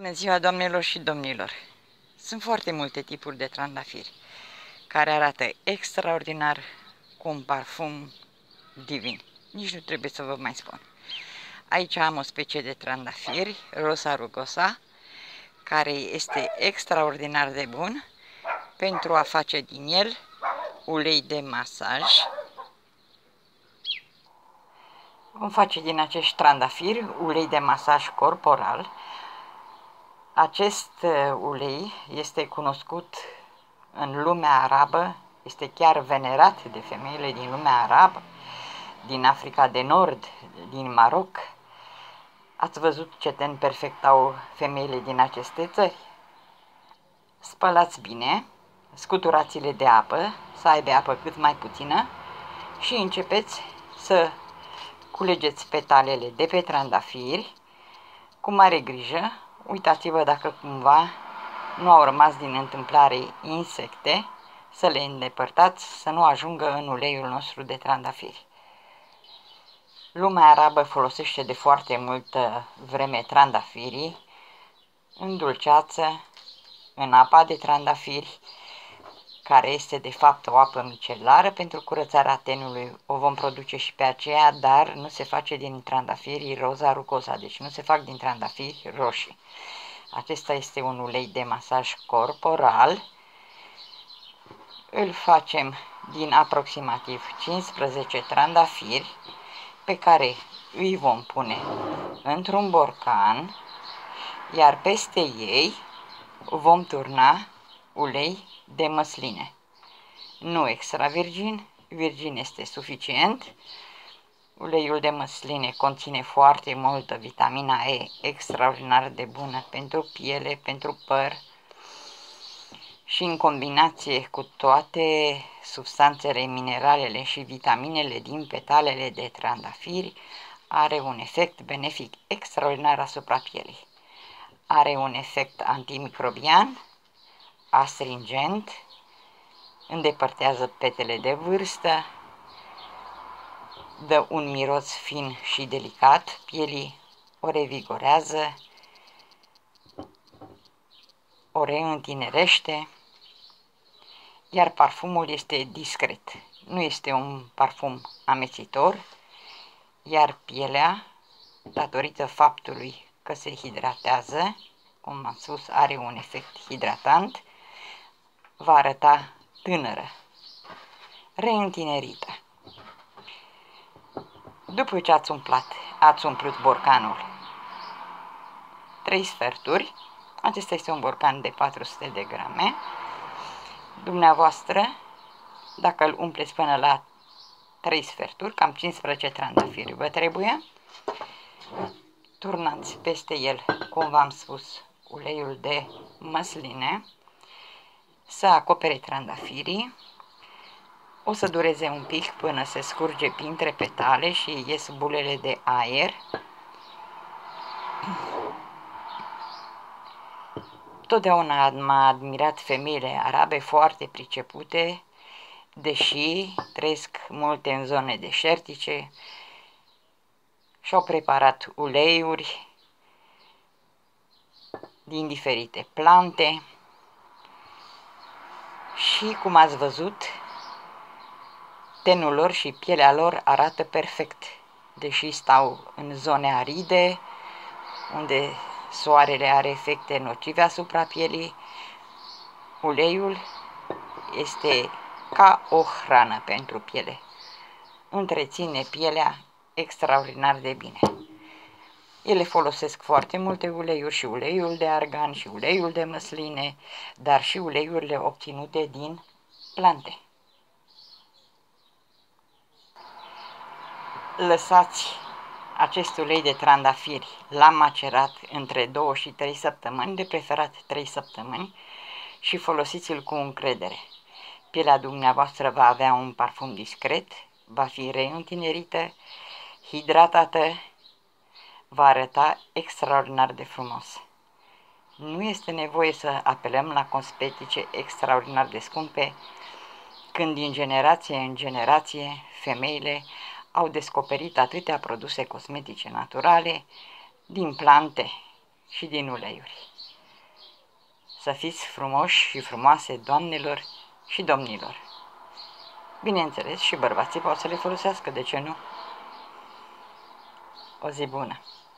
Bună ziua, doamnelor și domnilor! Sunt foarte multe tipuri de trandafiri care arată extraordinar cu un parfum divin. Nici nu trebuie să vă mai spun. Aici am o specie de trandafiri, Rosa rugosa, care este extraordinar de bun pentru a face din el ulei de masaj. Vom face din acești trandafiri ulei de masaj corporal. Acest ulei este cunoscut în lumea arabă, este chiar venerat de femeile din lumea arabă, din Africa de Nord, din Maroc. Ați văzut ce ten perfect au femeile din aceste țări? Spălați bine, scuturați-le de apă, să aibă apă cât mai puțină și începeți să culegeți petalele de pe trandafiri cu mare grijă. Uitați-vă dacă cumva nu au rămas din întâmplare insecte, să le îndepărtați, să nu ajungă în uleiul nostru de trandafiri. Lumea arabă folosește de foarte multă vreme trandafirii în dulceață, în apa de trandafiri, care este de fapt o apă micelară pentru curățarea tenului. O vom produce și pe aceea, dar nu se face din trandafirii rosa rugosa, deci nu se fac din trandafiri roșii. Acesta este un ulei de masaj corporal. Îl facem din aproximativ 15 trandafiri pe care îi vom pune într-un borcan, iar peste ei vom turna ulei de măsline. Nu extra virgin, virgin este suficient. Uleiul de măsline conține foarte multă vitamina E, extraordinar de bună pentru piele, pentru păr și în combinație cu toate substanțele mineralele și vitaminele din petalele de trandafiri, are un efect benefic extraordinar asupra pielii. Are un efect antimicrobian, astringent, îndepărtează petele de vârstă, dă un miros fin și delicat pielii, o revigorează, o reîntinerește, iar parfumul este discret. Nu este un parfum amețitor, iar pielea, datorită faptului că se hidratează, cum am spus, are un efect hidratant, va arăta tânără, reîntinerită. După ce ați umplut borcanul 3 sferturi, acesta este un borcan de 400 de grame, dumneavoastră, dacă îl umpleți până la 3 sferturi, cam 15 trandafiri vă trebuie, turnați peste el, cum v-am spus, uleiul de măsline, să acopere trandafirii. O să dureze un pic până se scurge printre petale și ies bulele de aer. Totdeauna m-a admirat femeile arabe foarte pricepute, deși trăiesc multe în zone deșertice, și-au preparat uleiuri din diferite plante și, cum ați văzut, tenul lor și pielea lor arată perfect, deși stau în zone aride, unde soarele are efecte nocive asupra pielii. Uleiul este ca o hrană pentru piele. Întreține pielea extraordinar de bine. Ele folosesc foarte multe uleiuri, și uleiul de argan, și uleiul de măsline, dar și uleiurile obținute din plante. Lăsați acest ulei de trandafiri la macerat între 2 și 3 săptămâni, de preferat 3 săptămâni, și folosiți-l cu încredere. Pielea dumneavoastră va avea un parfum discret, va fi reîntinerită, hidratată, va arăta extraordinar de frumos. Nu este nevoie să apelăm la cosmetice extraordinar de scumpe, când din generație în generație femeile au descoperit atâtea produse cosmetice naturale din plante și din uleiuri. Să fiți frumoși și frumoase, doamnelor și domnilor. Bineînțeles, și bărbații pot să le folosească, de ce nu? O zi bună!